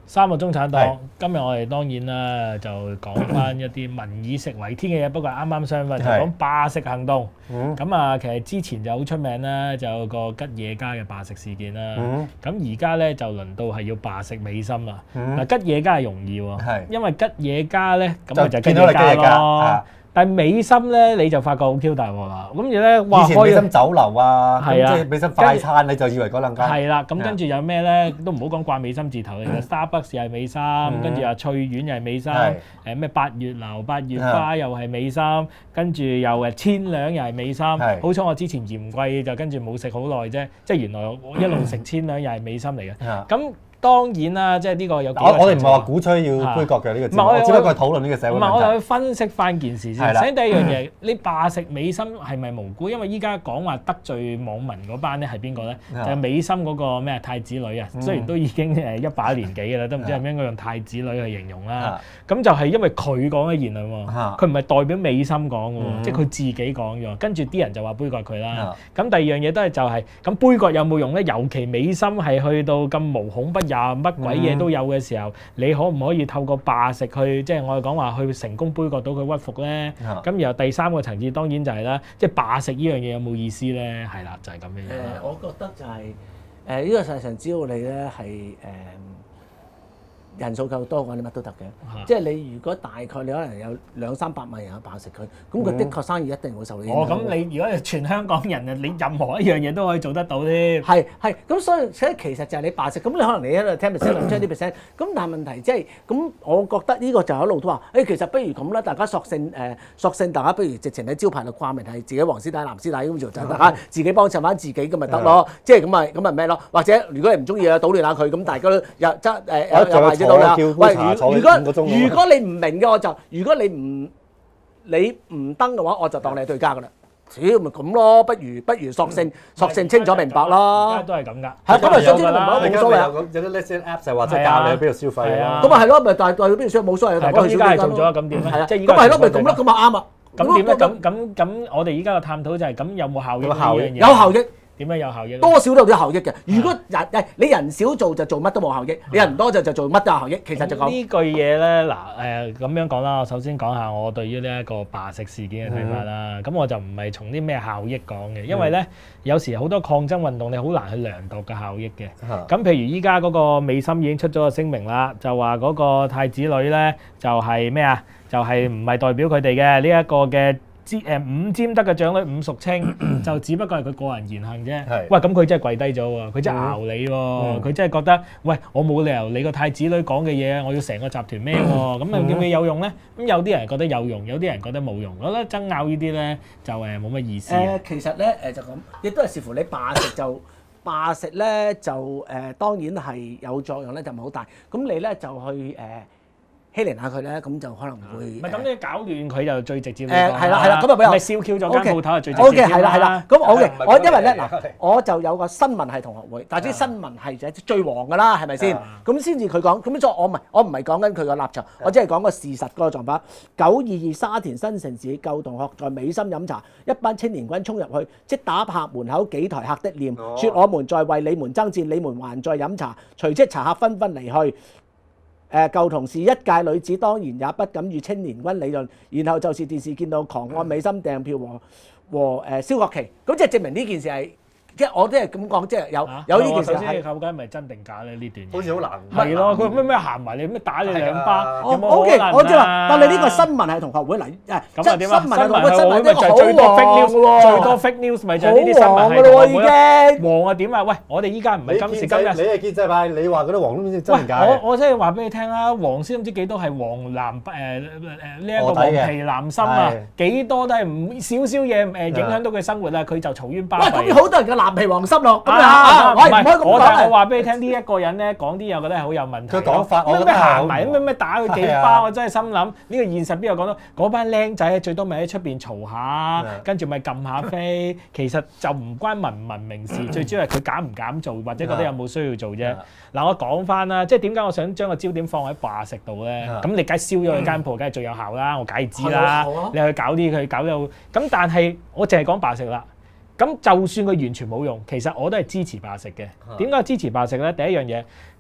三個中產黨，今日我哋當然啦，就講翻一啲民以食為天嘅嘢，不過啱啱相反，就講罷食行動。咁啊，其實之前就好出名啦，就有個吉野家嘅罷食事件啦。咁而家咧就輪到係要罷食美心啦。嗱，吉野家係容易喎，因為吉野家咧咁咪就吉野家咯。但係美心咧，你就發覺好 Q 大鑊啦。咁而咧，哇！ 以前美心酒樓啊， 係啊， 即係美心快餐，你就以為嗰兩間。 係啦，咁跟住有咩咧？都唔好講掛美心字頭嘅，Starbucks 又係美心，跟住啊翠苑又係美心，咩八月樓、八月花又係美心，跟住又千兩又係美心。好彩我之前嫌貴就跟住冇食好耐啫，即係原來我一路食千兩又係美心嚟嘅。咁當然啦，即係呢個有幾個。我哋唔係話鼓吹要杯葛嘅呢個節目，我只不過係討論呢個社會問題。 唔係，我哋去分析翻件事先。首先第一樣嘢，你罷食美心係咪無辜？因為依家講話得罪網民嗰班咧係邊個咧？就係美心嗰個咩太子女啊。雖然都已經一把年紀嘅啦，都唔知係咪應該用太子女去形容啦。咁就係因為佢講嘅言論喎，佢唔係代表美心講嘅喎，即係佢自己講咗。跟住啲人就話杯葛佢啦。咁第二樣嘢都係就係咁杯葛有冇用咧？尤其美心係去到咁無孔不入。乜鬼嘢都有嘅時候，你可唔可以透過罷食去，即係我哋講話去成功杯葛到佢屈服咧？咁然後第三個層次當然就係啦，即係罷食呢樣嘢有冇意思咧？係啦，就係咁樣。 我覺得就係呢個世上只要你咧係人數夠多嘅話，你乜都得嘅。即係你如果大概你可能有200-300萬人去罷食佢，咁佢的確生意一定會受影響。 咁你如果係全香港人啊，你任何一樣嘢都可以做得到添。 係，咁所以其實就係你罷食，咁你可能你喺度 10%、20%，咁但係問題即係咁，我覺得呢個就一路都話，其實不如咁啦，大家索性大家不如直情喺招牌度掛名係自己黃師弟、藍師弟咁做，就大家自己幫襯翻自己咁咪得咯。即係咁咪咩咯？或者如果你唔中意啊，搗亂下佢，咁大家都有到啦。喂，如果你唔明嘅，我就如果你唔登嘅話，我就當你係對家噶啦。屌咪咁咯，不如索性清楚明白咯。 而家都係咁㗎。 係咁咪索清明白冇所謂。 有啲 list app 就話即係教你去邊度消費咯。 咁咪係咯，咪但係去邊度消費冇所謂。 咁依家係做咗，咁點咧？ 咁咪係咯，咪咁咯，咁咪啱啊。 咁點咧？咁我哋依家嘅探討就係咁有冇效益呢樣嘢？ 有效益。 點樣有效益？ 多少都有啲效益嘅。如果你人少做就做乜都冇效益，你人多就做乜都有效益。其實就講呢句嘢咧，嗱咁樣講啦。我首先講下我對於呢一個罷食事件嘅睇法啦。咁我就唔係從啲咩效益講嘅，因為咧有時好多抗爭運動你好難去量度嘅效益嘅。咁譬如依家嗰個美心已經出咗個聲明啦，就話嗰個太子女咧就係咩啊？就係唔係代表佢哋嘅呢一個嘅。五尖得嘅長女伍淑清就只不過係佢個人言行啫。喂，咁佢真係跪低咗喎，佢真係熬你喎，佢真係覺得，喂，我冇理由你個太子女講嘅嘢，我要成個集團孭喎，咁又叫咩有用咧？咁有啲人覺得有用，有啲人覺得冇用。我覺得爭拗呢啲咧就冇乜意思。 其實咧就咁，亦都係視乎你罷食咧就當然係有作用咧，就唔係好大。咁你咧就去欺凌下佢咧，咁就可能會唔係咁你搞亂佢就最直接。 係啦，咁啊比較。 咪燒 Q 咗間鋪頭係最直接。 O.K. 係啦，咁我因為咧嗱，我就有個新聞系同學會，但係啲新聞係就係最黃㗎啦，係咪先？咁先至佢講，咁所以我唔係講緊佢個立場，我只係講個事實嗰個狀況。922沙田新城市舊同學在美心飲茶，一班青年軍衝入去，即打拍門口幾台客的臉，說我們在為你們爭戰，你們還在飲茶。隨即茶客紛紛離去。舊同事一屆女子當然也不敢與青年軍理論，然後就是電視見到狂按美心訂票和蕭國旗，咁即係證明呢件事係。即係我都係咁講，即係有呢件事係。 首先，究竟係咪真定假咧？呢段嘢好似好難。 係咯，佢咩行埋你咩打你兩巴？有冇 O K， 我知啦。但係呢個新聞係同學會嚟， 咁啊點啊？ 新聞咪就最多 fake news 喎，最多 fake news 咪就係呢啲新聞係同學會。黃啊點啊？喂，我哋依家唔係今時今日。 你係建制派，你話嗰啲黃都唔知真定假。 我真係話俾你聽啦，黃絲唔知幾多係黃藍呢一個黃皮藍心啊，幾多都係唔少少嘢影響到佢生活啊，佢就嘈冤巴閉。 喂，咁好多人嘅藍皮黃心咯。 唔係，我話俾你聽，呢一個人咧講啲嘢，我覺得係好有問題。 佢講法，我覺得咩行埋咩打佢幾巴，我真係心諗呢個現實邊有講到嗰班僆仔最多咪喺出邊嘈下，跟住咪撳下飛，其實就唔關文唔文明事，最主要係佢敢唔敢做，或者覺得有冇需要做啫。嗱，我講翻啦，即係點解我想將個焦點放喺罷食度咧？咁你梗係燒咗佢間鋪，梗係最有效啦，我梗係知啦。你去搞啲佢搞到咁，但係我淨係講罷食啦。咁就算佢完全冇用，其實我都係支持罷食嘅。點解支持罷食咧？第一樣嘢，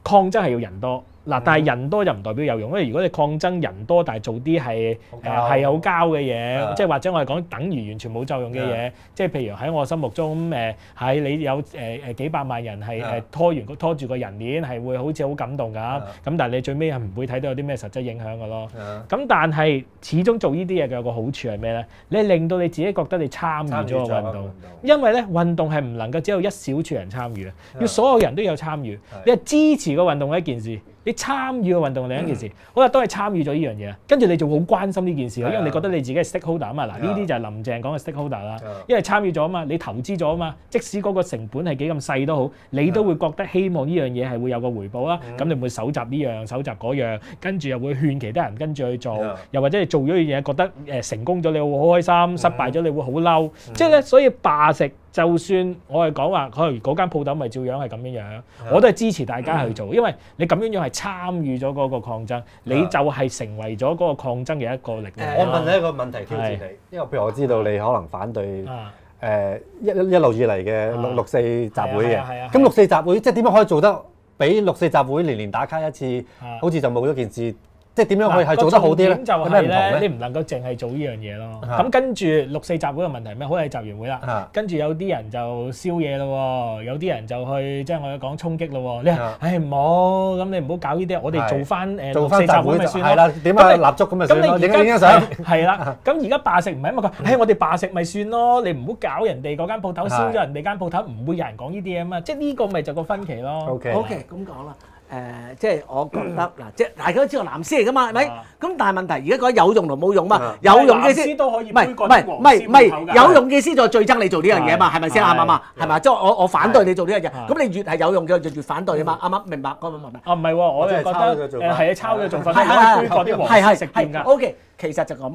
抗爭係要人多。嗱，但係人多就唔代表有用，因為如果你抗爭人多，但係做啲係好膠嘅嘢，即係或者我哋講等於完全冇作用嘅嘢，即係譬如喺我心目中係你有幾百萬人係拖住個人鏈係會好似好感動㗎，咁但係你最尾係唔會睇到有啲咩實質影響㗎咯。咁但係始終做呢啲嘢嘅有個好處係咩咧？你令到你自己覺得你參與咗個運動，因為咧運動係唔能夠只有一小撮人參與，要所有人都有參與。你係支持個運動嘅一件事。你參與個運動另一件事，好啦，都係參與咗呢樣嘢，跟住你就好關心呢件事咯，因為你覺得你自己係 stakeholder 啊嘛，嗱呢啲就係林鄭講嘅 stakeholder 啦，因為參與咗啊嘛，你投資咗啊嘛，即使嗰個成本係幾咁細都好，你都會覺得希望呢樣嘢係會有個回報啦，咁你會搜集呢樣、搜集嗰樣，跟住又會勸其他人跟住去做，又或者你做咗樣嘢覺得成功咗你會好開心，失敗咗你會好嬲，即係咧，所以罷食。就算我係講話，可能嗰間鋪頭咪照樣係咁樣樣，我都係支持大家去做，因為你咁樣樣係參與咗嗰個抗爭，你就係成為咗嗰個抗爭嘅一個力量。 我問你一個問題挑戰你，因為譬如我知道你可能反對一路以嚟嘅六四集會嘅，咁六四集會即係點樣可以做得比六四集會年年打卡一次，好似就冇咗件事？即係點樣可以係做得好啲咧？ 重點就係咧，你唔能夠淨係做呢樣嘢咯。咁跟住六四集會嘅問題咩？好係集完會啦，跟住有啲人就燒嘢咯，有啲人就去即係我哋講衝擊咯。你話唔好，咁你唔好搞呢啲，我哋做翻六四集會咪算咯。係啦，點啊蠟燭咁咪算咯。影張相係啦。咁而家罷食唔係因為佢，我哋罷食咪算咯。你唔好搞人哋嗰間鋪頭，燒咗人哋間鋪頭，唔會有人講呢啲嘢啊嘛。即係呢個咪就個分歧咯。 OK，咁講啦。即係我覺得嗱，即係大家都知道藍絲嚟噶嘛，係咪？咁但係問題而家講有用同冇用嘛？有用嘅先，唔係有用嘅先再最憎你做呢樣嘢嘛？係咪先啱唔啱啊？係咪？即係我反對你做呢樣嘢，咁你越係有用嘅就越反對啊嘛？啱唔啱？明白嗰個問題？ 唔係喎，我就覺得係抄嘅做法，係啲黃絲食店㗎。 OK，其實就咁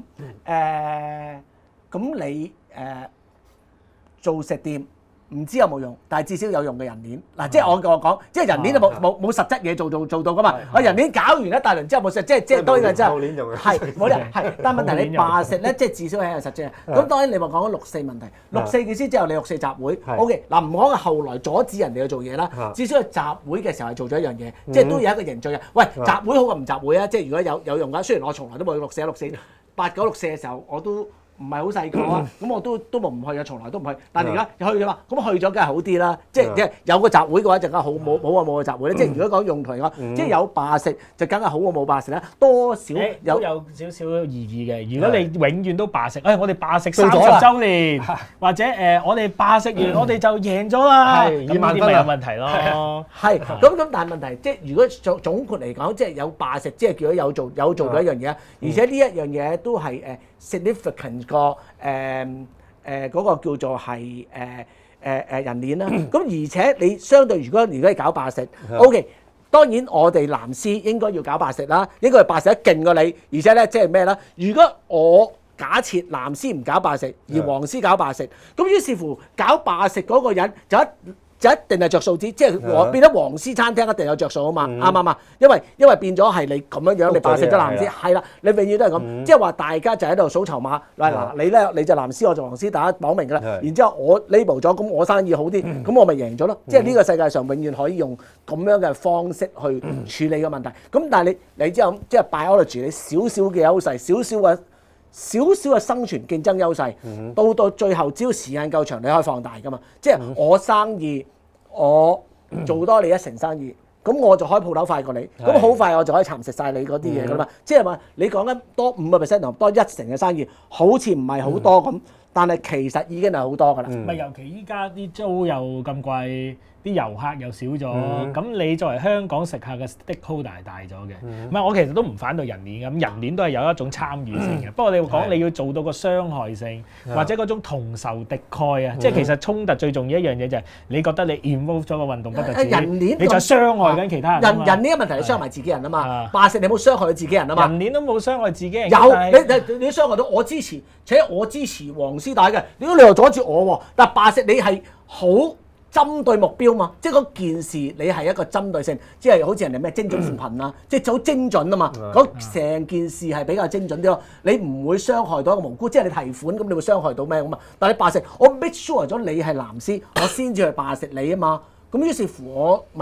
咁你做食店。唔知有冇用，但係至少有用嘅人鏈嗱，即係我講，即係人鏈就冇實質嘢做到噶嘛。我人鏈搞完一大輪之後冇實，即係當然係真係冇人係，但係問題你罷食咧，即係至少係有實質。咁當然你話講緊六四問題，六四嘅意思之後你六四集會 ，OK 嗱唔講後來阻止人哋去做嘢啦，至少係集會嘅時候係做咗一樣嘢，即係都有一個凝聚嘅。喂，集會好過唔集會啊！即係如果有用㗎，雖然我從來都冇去六四8、9、6、4嘅時候我都。唔係好細個啊，咁我都冇唔去啊，從來都唔去。但係而家去嘅嘛，咁去咗梗係好啲啦。即係有個集會嘅話就梗係好，冇個集會咧。即係如果講用途嚟講，即係有罷食就梗係好過冇罷食啦。多少有少少意義嘅。如果你永遠都罷食，我哋罷食30週年，或者我哋罷食完我哋就贏咗啦，咁呢啲咪有問題咯。係咁，但係問題即係如果總括嚟講，即係有罷食，即係叫咗有做到一樣嘢，而且呢一樣嘢都係significant 個嗰個叫做係人鏈啦。咁而且你相對如果你搞罷食 ，OK， 當然我哋藍絲應該要搞罷食啦，應該係罷食得勁過你，而且咧即係咩咧？如果我假設藍絲唔搞罷食，而黃絲搞罷食，咁於是乎搞罷食嗰個人就一定係着數啲，即係變咗黃絲餐廳一定有着數啊嘛，啱唔啱啊？因為變咗係你咁樣你罷食咗藍絲，係啦，你永遠都係咁，即係話大家就喺度數籌碼，嗱你咧你就藍絲，我就黃絲，大家講明㗎啦。然之後我 label 咗，咁我生意好啲，咁我咪贏咗咯。即係呢個世界上永遠可以用咁樣嘅方式去處理個問題。咁但係你之後即係 biology， 你少少嘅優勢，少少嘅生存競爭優勢，到最後只要時間夠長，你可以放大㗎嘛。即係我生意，我做多你一成生意，咁我就開鋪頭快過你，咁好快我就可以蠶食晒你嗰啲嘢㗎嘛。即係話你講緊多5%同多1成嘅生意，好似唔係好多咁，但係其實已經係好多㗎啦。 咪尤其依家啲租又咁貴。啲遊客又少咗，咁你作為香港食客嘅 stakeholder 係大咗嘅。唔係我其實都唔反對人鏈咁，人鏈都係有一種參與性嘅。不過你講你要做到個傷害性，或者嗰種同仇敵愾啊，即係其實衝突最重要一樣嘢就係你覺得你 involve 咗個運動不特止，你就傷害緊其他人。人鏈嘅問題係傷害自己人啊嘛，罷食你冇傷害到自己人啊嘛。人鏈都冇傷害自己人。有你傷害到我支持，且我支持黃絲帶嘅，如果你又阻住我喎，但係罷食你係好針對目標嘛，即係嗰件事你係一個針對性，即係好似人哋咩精準扶貧啊，即係好精準啊嘛。嗰成件事係比較精準啲咯。你唔會傷害到一個無辜，即係你提款咁，你會傷害到咩咁啊？但係你罷食，我 make sure 咗你係藍絲，我先至去罷食你啊嘛。咁於是乎我咪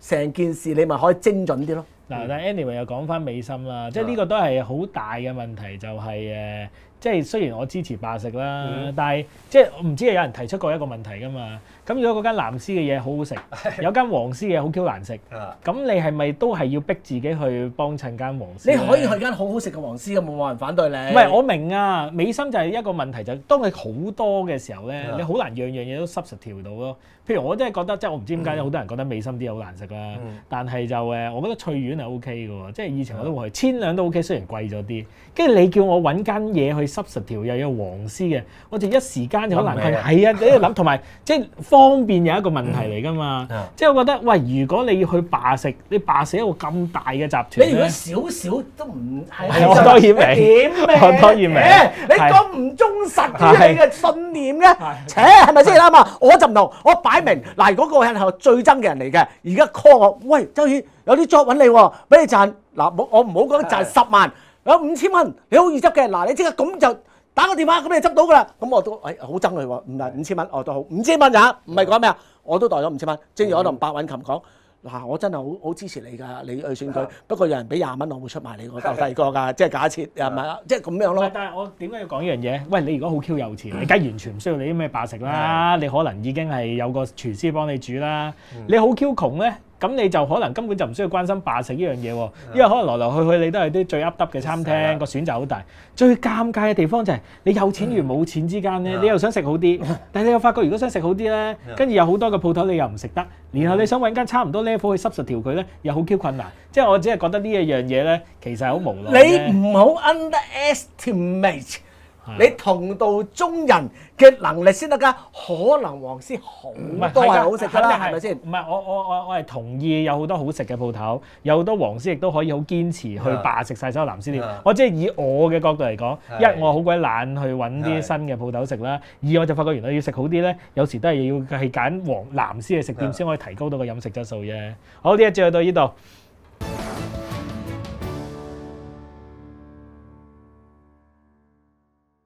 成件事你咪可以精準啲咯。 嗱，但 anyway 又講翻美心啦，即係呢個都係好大嘅問題，就係即係雖然我支持罷食啦，但係即係我唔知有人提出過一個問題㗎嘛。咁如果嗰間藍絲嘅嘢好好食，有間黃絲嘅嘢好 Q 難食，咁你係咪都係要逼自己去幫襯間黃絲？ 你可以去間好好食嘅黃絲嘅，冇人反對你。 唔係，我明啊，美心就係一個問題，就當佢好多嘅時候咧，你好難樣樣嘢都substitute到咯。譬如我真係覺得，即係我唔知點解好多人覺得美心啲嘢好難食啦，但係就我覺得翠苑係 OK 嘅喎，即係以前我都會去，千兩都 OK，雖然貴咗啲。跟住你叫我揾間嘢去substitute又有黃絲嘅，我就一時間就好難去。係啊，你喺度諗，同埋即係方便有一個問題嚟㗎嘛。即係我覺得，喂，如果你要去罷食，你罷食一個咁大嘅集團， 你如果少少都唔係，我當然明，我當然明。 你咁唔忠實於你嘅信念嘅，扯係咪先啱啊？我就唔同，我擺明嗱，嗰個人係我最憎嘅人嚟嘅，而家 call 我，喂，周宇有啲 job 揾你喎，俾你賺嗱，我唔好講賺10萬，有5000蚊，你好易執嘅，嗱，你即刻咁就打個電話，咁你執到㗎啦。咁我都好憎佢喎，唔係5000蚊，我都好5000蚊咋，唔係講咩啊？我都袋咗5000蚊，正如我同白韻琴講。嗱，我真係好支持你㗎，你去選舉。不過有人俾20蚊，我會出賣你，我鬥第二個㗎，即係假設係咪啊？即係咁樣咯。 但係我點解要講呢樣嘢？喂，你如果好 Q 有錢，你梗係完全唔需要你啲咩罷食啦。你可能已經係有個廚師幫你煮啦。你好 Q 窮咧，咁你就可能根本就唔需要關心罷食呢樣嘢喎。因為可能來來去去你都係啲最噏耷嘅餐廳，個選擇好大。最尷尬嘅地方就係你有錢與冇錢之間咧，你又想食好啲，但係你又發覺如果想食好啲咧，跟住有好多嘅鋪頭你又唔食得，然後你想揾間差唔多 level 去substitute佢咧，又好 Q 困難。即係我只係覺得呢一樣嘢咧，其實係好無奈。 你唔好 underestimate。你同道中人嘅能力先得㗎，可能黃絲好多係好食㗎啦，係咪先？ 唔係，我係同意有好多好食嘅鋪頭，有好多黃絲亦都可以好堅持去罷食晒所有藍絲店。我即係以我嘅角度嚟講，一我好鬼懶去揾啲新嘅鋪頭食啦，二我就發覺原來要食好啲咧，有時都係要係揀藍絲嘅食店先可以提高到個飲食質素啫。好，呢一節去到呢度。